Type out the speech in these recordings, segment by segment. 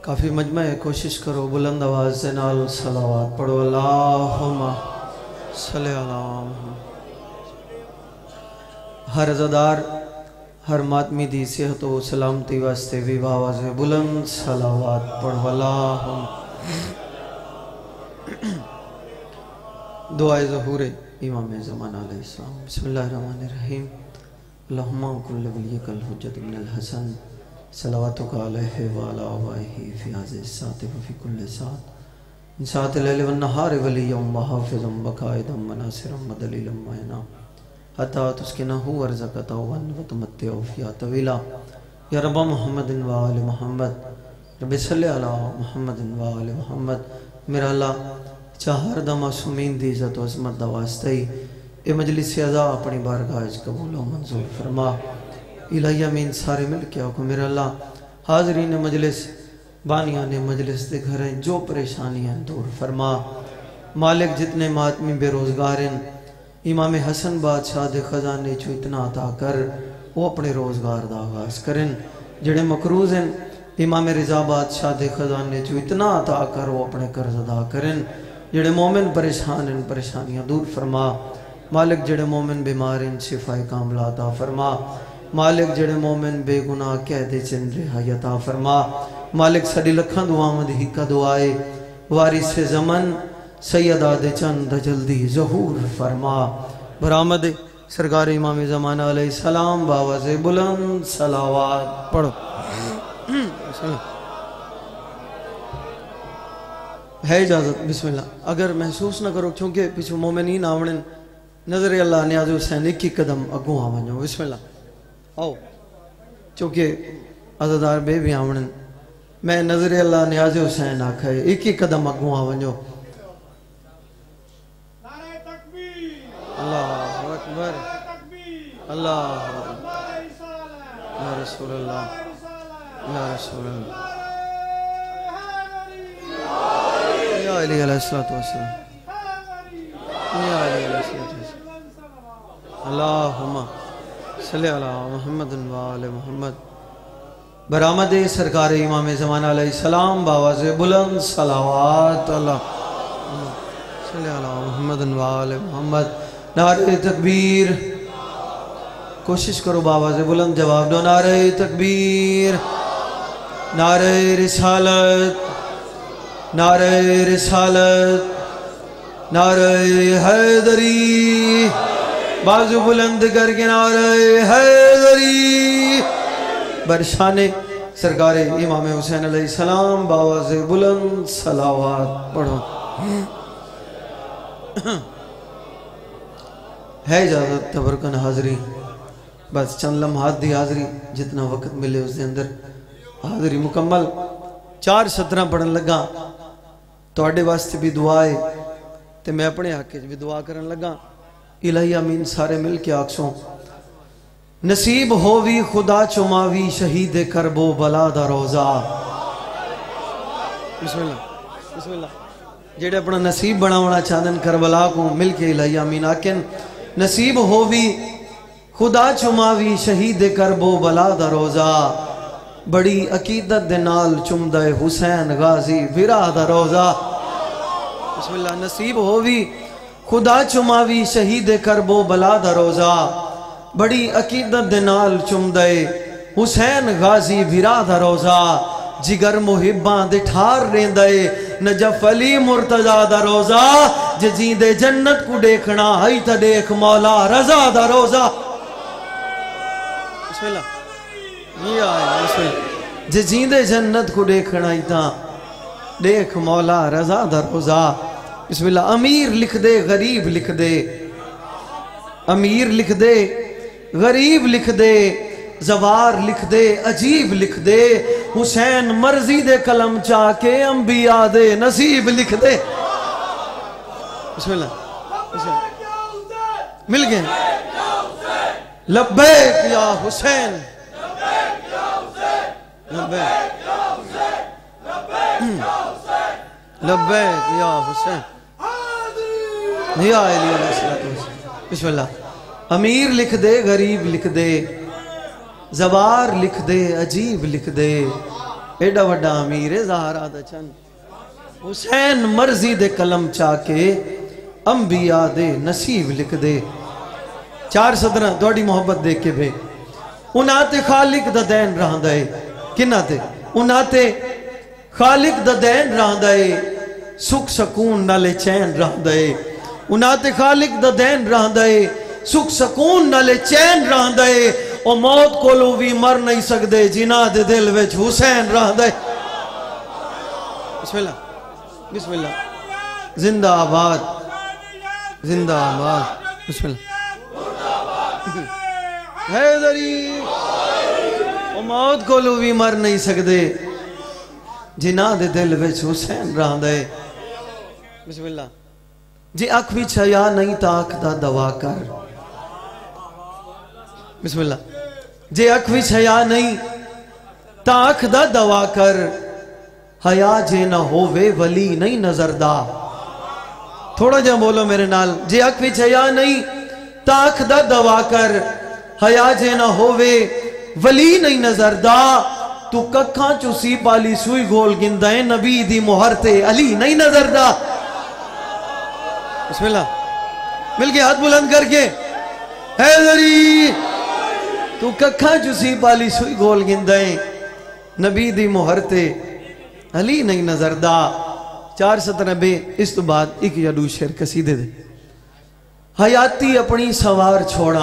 काफ़ी मजमा है, कोशिश करो बुलंद आवाज़ से नाल सलावात पढ़ो। अल्लाहुम्मा सल्ली अला मुहम्मद। हर अज़ादार हर मातमी दी सेहत व सलामती वास्ते भी आवाज़ बुलंद सलावात पढ़ो। अल्लाहुम्मा दुआए ज़हूरे इमाम ज़माना अलैहिस्सलाम। बिस्मिल्लाहिर्रहमानिर्रहीम। अल्लाहुम्मा कुल्लि वलियकल हुज्जत इब्नुल हसन सलावतुका अलैहि व अला आबाइहि फी हाज़िहि साअति व फी कुल्लि साअत मिन साअतिल लैलि वन नहारि वलिय्यम व हाफ़िज़म व क़ाइदम व नासिरम व दलीलम व इनाम हत्ता तुस्किनहु अर्ज़क़तहु व तुमत्तिअहु फ़ीहा तवीला। या रब्ब मुहम्मदिन व आलि मुहम्मद रब्बि सल्लि अला मुहम्मदिन व आलि मुहम्मद। मेरा अल्लाह चाहर दा मासूमीन दी इज़्ज़त व अज़मत दा वास्ता ही ए मजलिस अज़ा अपनी बारगाह च कबूल व मंजूर फरमा। इलाही अमीन सारे मिल के आखो मेरा अल्लाह हाज़रीन मजलिस बानिया ने मजलिस के घर जो परेशानियाँ दूर फरमा। मालिक जितने मातमी बेरोज़गार हैं इमाम हसन बादशाह के खजाने चो इतना अता कर वो अपने रोज़गार का आगाज़ करें। जेड़े मकरूज़ हैं इमाम रिज़ा बादशाह के खजाने चो इतना अता कर वो अपने कर्ज अदा करें। जेड़े मोमिन परेशान हैं परेशानियाँ दूर फरमा। मालिक जेड़े मोमिन बीमार हैं शिफाए कामला अता फरमा। मालिक जेड़े मोमिन बेगुनाह कहदे चन रिहाई अता फरमा। मालिक साडी लखां दुआवां दी हिक्का दुआए वारिस ज़मन सैयदा दे चंद जल्दी ज़हूर फरमा। बरामद सरकार इमाम ज़माना अलैहिस्सलाम बावाज़े बुलंद सलावात पढ़ो। है इजाज़त बिस्मिल्लाह। अगर महसूस न करो क्योंकि पिछू मोमिनीन आवण नज़र अल्लाह न्याज़ हुसैन एक ही कदम अगों आ वञो। बिस्मिल्लाह आओ चूँकि अज़ादार बे भी आवण मैं नज़र अल्लाह न्याज़ हुसैन आखा है एक ही कदम अगों आ वञो। अल्लाहु अकबर अल्लाहु अकबर या रसूल अल्लाह या रसूल अल्लाह या अली अलैहिस्सलातु वस्सलाम या अली अलैहिस्सलातु वस्सलाम। अल्लाहुम्मा सल्ली अला मुहम्मदिन व आलि मुहम्मद। बरामद सरकार इमाम ज़माना अलैहिस्सलाम बावाज़े बुलंद सलावात। अल्लाहुम्मा सल्ली अला मुहम्मदिन व आलि मुहम्मद। नारे तकबीर। कोशिश करो बावाज़े बुलंद जवाब दो। नारे तकबीर नारे रिसालत नारे रिसालत नारे हैदरी। बाजू बुलंद करके नारे हैदरी। बरशाने सरकार इमाम हुसैन अलैहिस्सलाम बावाज़े बुलंद सलावात पढ़ो। है इजाज़त तबरकन हाज़री बस चंद लम्हात दी हाज़री जितना वक्त मिले उसके अंदर हाज़री मुकम्मल। 4 सतरां पढ़न लगा तुहाडे वास्ते भी दुआ है ते मैं अपने हक च भी दुआ करन लगा। इलाही अमीन सारे मिल के आखसो नसीब होवी खुदा चुमावी शहीद करबो बला दा रोज़ा। बिस्मिल्लाह बिस्मिल्लाह। जेड़े अपना नसीब बनावना चाहते करबला को मिल के इलाही अमीन आखन नसीब होवी खुदा चुमावी शहीद करबो बला दा रोज़ा। बड़ी अकीदत दे नाल चुमदा हुसैन गाजी विरा दा रोज़ा। बिस्मिल्लाह। नसीब होवी खुदा चुमावी शहीद करबो बला दा रोज़ा। बड़ी अकीदत दे नाल चुमदा हुसैन गाजी विरा दा रोज़ा। जिगर मुहिब्बां दे ठार रेंदा नजफ अली मुर्तजा दा रोज़ा। जे जींदे जन्नत को देखना हई ता देख मौला रज़ा दा रोज़ा। बिस्मिल्लाह। जे जींदे जन्नत को देखना ही ता देख मौला रज़ा दा रोज़ा। बिस्मिल्लाह। अमीर लिख दे गरीब लिख दे अमीर लिख दे गरीब लिख दे ज़वार लिख दे अजीब लिख दे हुसैन मर्जी दे कलम चाके अंबिया दे नसीब लिख दे। बिस्मिल्लाह मिल गए। लब्बैक या हुसैन लब्बैक लब्बैक या हुसैन या अली अलैहिस्सलातु वस्सलाम। बिस्मिल्लाह। अमीर लिख दे गरीब लिख दे ज़वार लिख दे अजीब लिख दे एडा वड्डा अमीर है ज़हरा दा चन। हुसैन मर्जी दे कलम चाके अंबिया दे नसीब लिख दे। चार सदरा थोड़ी मोहब्बत देख के भे उन्हाते खालिक दा दैन रहंदा है किन्ना ते उन्हाते खालिक दा दैन रहंदा है सुख सकून नाले चैन रहंदा है उन्हाते खालिक दा दैन रहंदा है सुख सकून नाले चैन रहंदा है ओ मौत कोलों भी मर नहीं सकदे जिन्हां दे दिल विच हुसैन रहंदा है। बिस्मिल्लाह बिस्मिल्लाह जिंदाबाद जिंदाबाद बिस्मिल्लाह हैदरी ओ मौत कोलों भी मर नहीं सकदे जिन्हां दे दिल विच हुसैन रहंदा है। बिस्मिल्लाह जे अख विच हया नहीं तां अख दा दवा कर। बिस्मिल्लाह जे अख विच हया नहीं तां अख दा दवा कर हया जे ना होवे वली नहीं नजरदा। थोड़ा जा बोलो मेरे नाल जे अख विच हया नहीं तां अख दा दवा कर हया जे ना होवे वली नहीं नजरदा। तू कखा चुसी पाली सुई गोल गिंदा है नबी दी मोहर ते अली नहीं नजरदा। बिस्मिल्लाह मिल के हाथ बुलंद करके हैदरी तू कखा चुसी पाली सुई गोल गिंदा है नबी दी मोहर ते अली नहीं नजरदा। 490 इस तो बाद एक या दो शेर कसीदे दे। हयाती अपनी सवार छोड़ा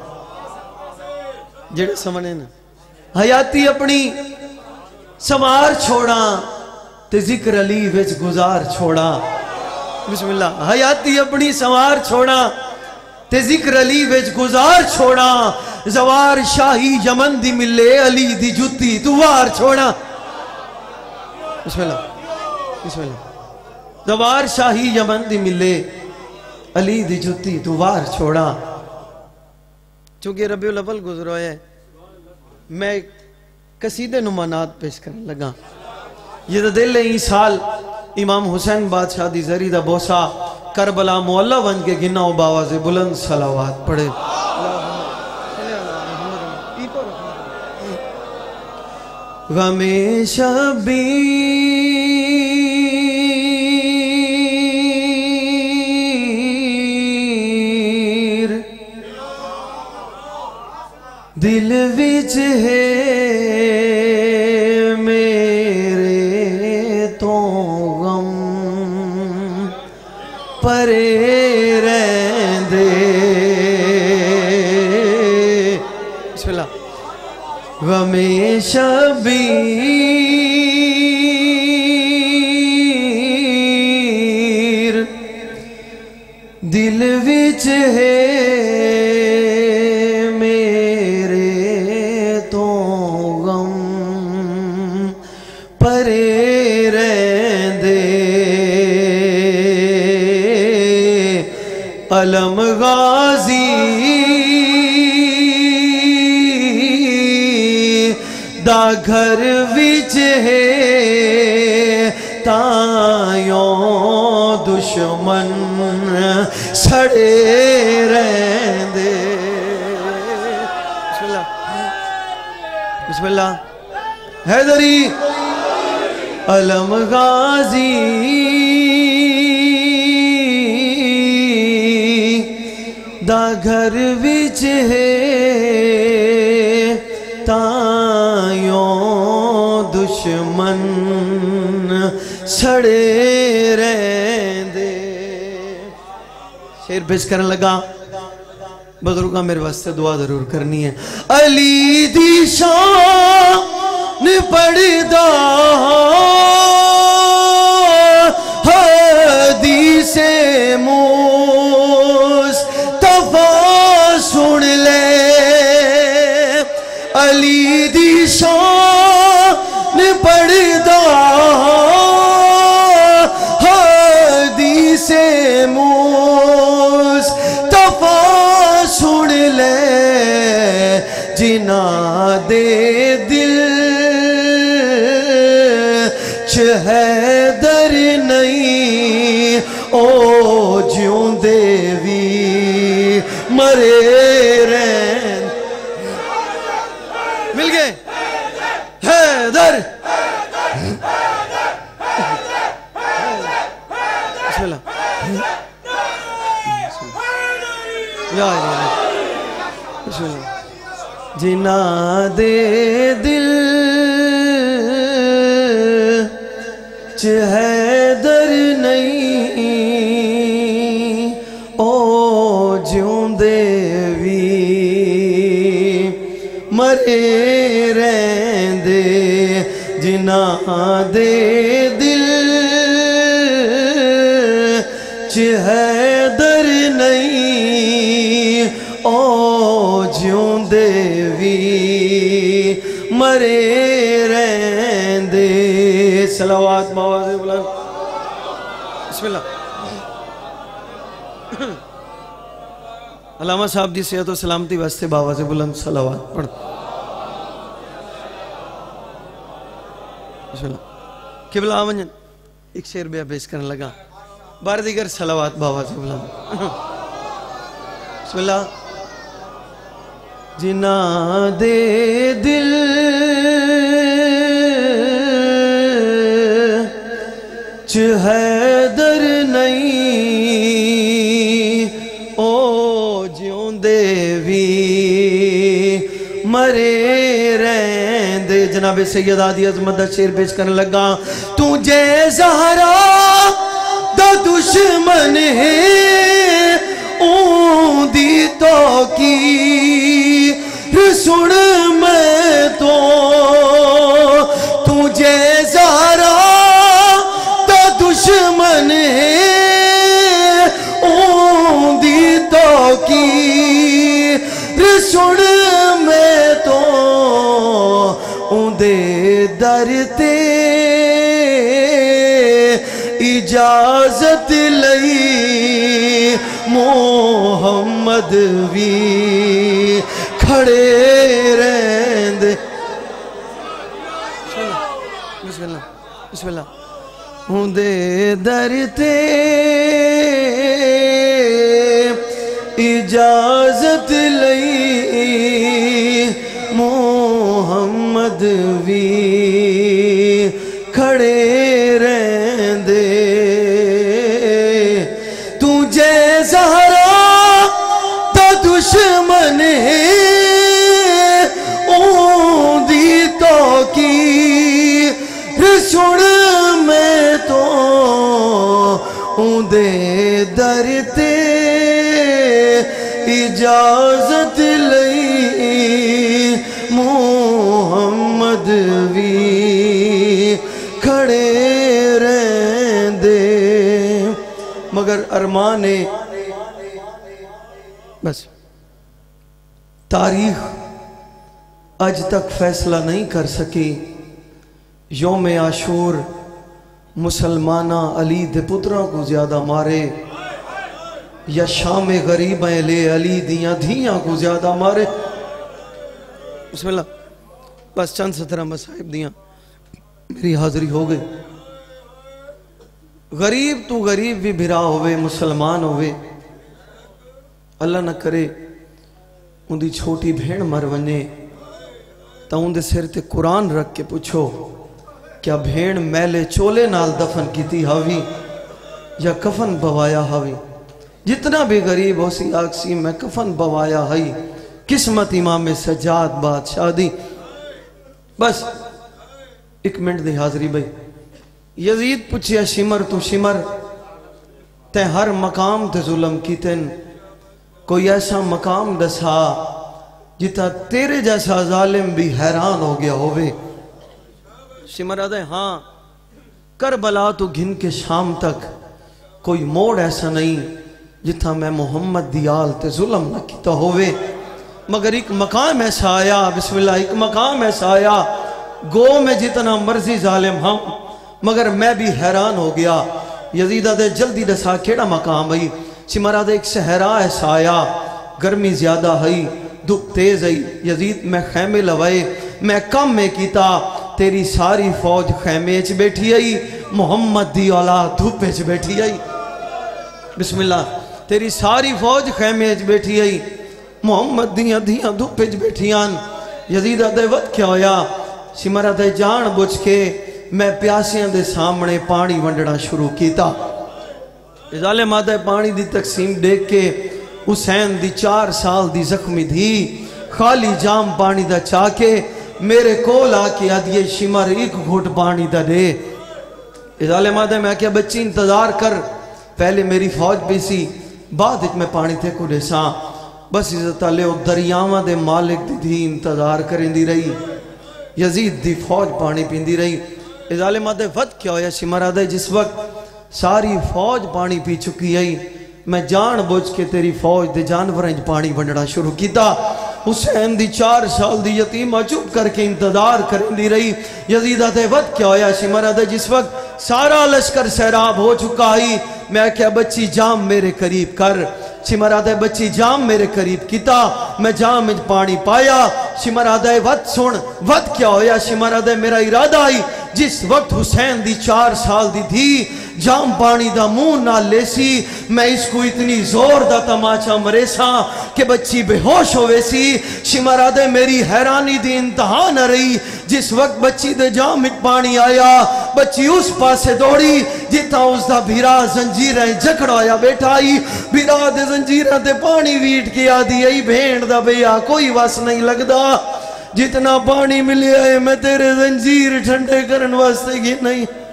जेड़े समझे ना हयाती अपनी सवार छोड़ा ते जिक्र अली विच गुजार छोड़ा। बिस्मिल्लाह हयाती अपनी सवार छोड़ा ते जिक्र अली विच गुजार छोड़ा। जवार शाही यमन दी मिले अली दी जुत्ती तू वार छोड़ा। बिस्मिल्लाह बिस्मिल्लाह जवार शाही यमन दी मिले अली दी जुत्ती तू वार छोड़ा। चूंकि रबीउल अव्वल गुजरो है मैं कसीदे नुमानात पेश करने लगा। ये तो दिल है साल इमाम हुसैन बादशाह दी जरी दा बोसा करबला मुअल्ला बन के गिना बावा से बुलंद सलावात पढ़े। गमे शबीर दिल विच है मेरे तो गम परे रहंदे। बिस्मिल्लाह गमे शबीर दिल विच है अलम गाजी दा घर विच है तायों दुश्मन सड़े रहंदे। बिस्मिल्लाह बिस्मिल्लाह हैदरी अलम गाजी दा घर विच है तायों दुश्मन सड़े रहंदे। शेर पेश करने लगा बुजुर्गा मेरे वास्ते दुआ जरूर करनी है। अली दी शान पढ़दा हदीसे सुन ले अली दी शान पढ़दा हदीसे मुस्तफा सुन ले जिना दे दिल च हैदर नहीं ओ जिउंदे वी मरे रहन। मिल गए हैदर जिना दे दिल च हैदर नहीं ओ जिउंदे वी मरे रहंदे जिना दे दिल च हैदर नहीं ओ जिउंदे वी मरे रहंदे। सलावत मावाज़ बुलंद बिस्मिल्लाह। अल्लामा साहब की सेहत और सलामती वास्ते बावाज़ बुलंद सलावत पढ़। बिस्मिल्लाह। किबला वंजन एक शेर बया पेश करने लगा बार दिगर सलावत बावाज़ बुलंद। बिस्मिल्लाह। जिना दे दिल च हैदर नहीं ओ जिउंदे वी मरे रहंदे। जनाब सैयद आदि अज़मत दा शेर पेश करने लगा। तू जे ज़हरा दा दुश्मन है ऊंदी तो की सुन मैं तो तुझे ज़हरा दा दुश्मन है ऊंदी तो की सुन मैं तो उंदे दर ते इजाजत लई मोहम्मद भी खड़े रहंदे। बिस्मिल्लाह बिस्मिल्लाह। उंदे दर ते इजाजत लई मोहम्मद भी खड़े रहंदे। तुझे ज़हरा दा दुश्मन है ऊंदी तो की सुन मैं तो उंदे दर ते इजाजत लई मोहम्मद भी खड़े रहंदे। मगर अरमान है बस तारीख आज तक फैसला नहीं कर सकी यौम आशूर मुसलमाना अली दे पुत्रों को ज्यादा मारे या शाम गरीब ले अली दिया धियां को ज्यादा मारे। बिस्मिल्लाह। बस चंद सतरा मसाहिब दिया मेरी हाजिरी हो गई। गरीब तू गरीब भी भिरा होवे मुसलमान होवे अल्लाह न करे उनकी छोटी भेण मर वने तो उनके सिर ते कुरान रख के पूछो क्या भेण मैले चोले नाल दफन की हावी या कफन बवाया हावी। जितना भी गरीब हो सी आखसी मैं कफन बवाया हई किस्मत इमाम सज्जाद बादशाह दी। बस एक मिनट दी हाजरी भाई। यजीद पूछिया शिमर तू शिमर ते हर मकाम ते जुल्म कीतन कोई ऐसा मकाम दसा जिता तेरे जैसा जालिम भी हैरान हो गया होवे। शिमर आदे हाँ करबला तो घिन के शाम तक कोई मोड़ ऐसा नहीं जिथा मैं मोहम्मद दियाल ते जुल्म न किता होवे। मगर एक मकाम ऐसा आया बिस्मिल्लाह एक मकाम ऐसा आया गो में जितना मर्जी जालिम हम मगर मैं भी हैरान हो गया। यजीदा दे जल्दी दसा केड़ा मकाम आई। सिमरा दे एक सहरा ऐसा आया गर्मी ज्यादा हई धुप तेज आई। यजीद मैं खैमे लवाए मैं कम में कीता तेरी सारी फौज खैमे च बैठी आई मोहम्मद दी औलाद धुप च बैठी आई। बिस्मिल्लाह तेरी सारी फौज खैमे च बैठी आई मोहम्मद दियां धियां धुप च बैठियां। यजीदा दे वक्त क्या होया सिमरा दे जान बुझ के मैं प्यासियां दे सामने पानी वंडना शुरू किया। जालिम आदा पानी दी तकसीम देख के हुसैन दी 4 साल दी जख्मी धी खाली जाम पानी दा चाके मेरे कोल आके आदिए शिमर एक घुट पानी दा दे। मादे मैं क्या बच्ची इंतजार कर, पहले मेरी फौज भी सी, बाद मैं पानी थे को देसा। बस इज्जत आले दरियावां दे मालिक दी धी इंतजार करेंदी रही, यजीद दी फौज पानी पींदी रही। इजाले मादे वत क्या होया शिमरा दे, जिस वक्त सारी फौज पानी पी चुकी आई, मैं जान बुझ के तेरी फौज दे जानवरें पानी वंडना शुरू किया। हुसैन दी 4 साल दी यतीमा चुप करके इंतजार करेंदी रही। यजीदा दे वत क्या होया शिमरा दे, जिस वक्त सारा लश्कर सैराब हो चुका ही, मैं क्या बच्ची जाम मेरे करीब कर। शिमरा दे बच्ची जाम मेरे करीब किता, मैं जाम में पानी पाया। शिमरा दे वत सुन, वत क्या होया शिमरा दे, मेरा इरादा आई जिस वक्त हुसैन दी 4 साल दी थी जाम पानी दा मुंह ना लेसी, मैं इसको इतनी जोर दा तमाचा मरेसा कि बच्ची बेहोश होवे सी। शिमरा दे मेरी हैरानी दी इंतहा न रही, जिस वक्त बच्ची दे जाम में पानी आया, बच्ची उस पासे दौड़ी जिथा उसका भीरा जंजीरें जकड़ाया बैठा आई। भीरा दे जंजीरें ते पानी वीट के आदि आई, भेड़ दा भैया कोई वस नहीं लगदा, जितना पानी मिले है मैं तेरे जंजीर ठंडे करने वास्ते की नहीं।